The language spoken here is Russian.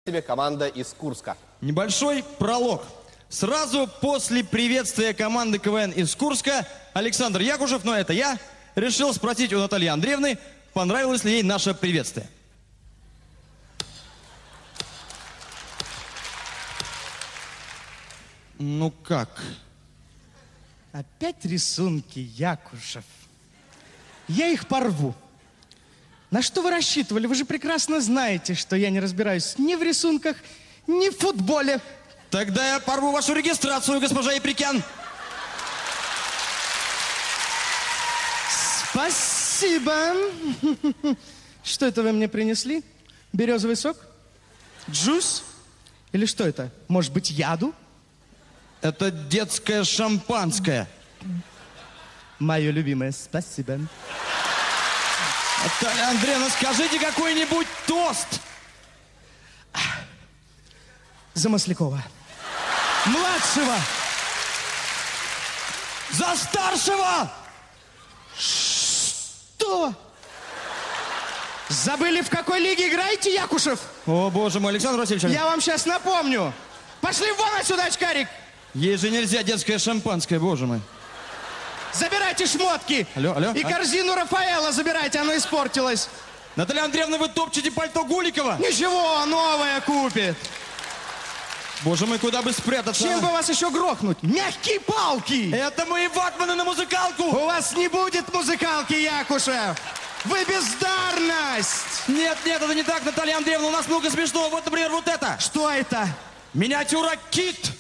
тебе команда из Курска. Небольшой пролог. Сразу после приветствия команды КВН из Курска Александр Якушев, но это я, решил спросить у Натальи Андреевны, понравилось ли ей наше приветствие. Ну как? Опять рисунки, Якушев. Я их порву. На что вы рассчитывали? Вы же прекрасно знаете, что я не разбираюсь ни в рисунках, ни в футболе. Тогда я порву вашу регистрацию, госпожа Еприкян. Спасибо. Что это вы мне принесли? Березовый сок? Джус? Или что это? Может быть, яду? Это детское шампанское. Мое любимое, спасибо. Наталья Андреевна, скажите какой-нибудь тост. За Маслякова. Младшего. За старшего! Что? Забыли, в какой лиге играете, Якушев? О, боже мой, Александр Васильевич. Я вам сейчас напомню. Пошли вон отсюда, очкарик. Ей же нельзя детское шампанское, боже мой. Забирайте шмотки. Алло. И корзину Рафаэла забирайте, оно испортилось. Наталья Андреевна, вы топчете пальто Гуликова? Ничего, новое купит. Боже мой, куда бы спрятаться? Чем бы вас еще грохнуть? Мягкие палки. Это мои ватманы на музыкалку. У вас не будет музыкалки, Якушев. Вы бездарность. Нет, это не так, Наталья Андреевна, у нас много смешного. Вот, например, вот это. Что это? Миниатюра кит.